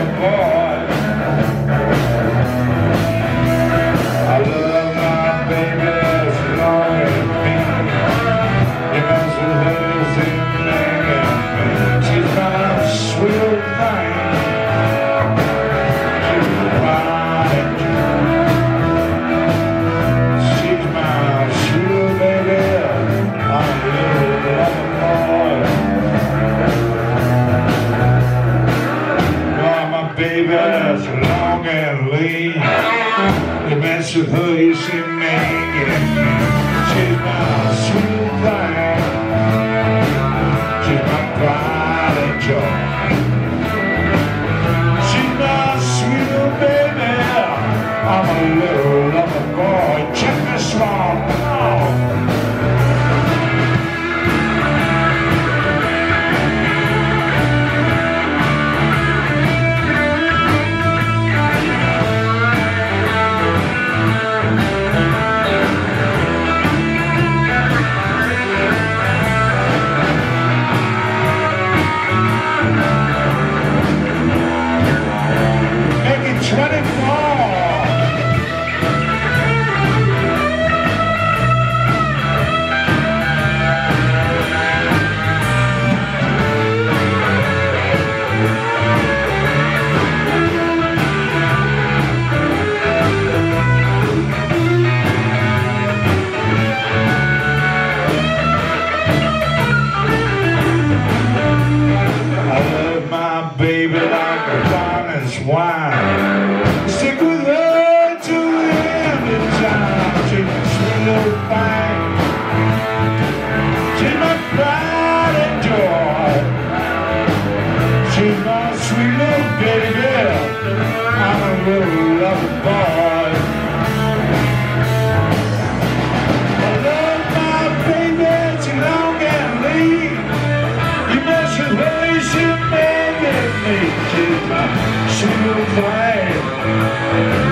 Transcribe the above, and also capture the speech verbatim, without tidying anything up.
lover boy. I love my baby as long as me. You mess with her, same thing as me. She's my sweet old thing. She's my She's my sweet old baby. I'm a little lover boy. Oh, my baby that's long and lean. You mess with her, you see me. She's my sweet thing. She's my pride and joy. She's my sweet old baby. I'm a little lover boy. Check this one out. Baby, like a finest wine. Stick with her till the end of time. She's my sweet little thing. She's my pride and joy. She's my sweet little baby. I'm a little lover boy. I love my baby, she's long and lean. You mess with her, she'll make she's my sweet old thing.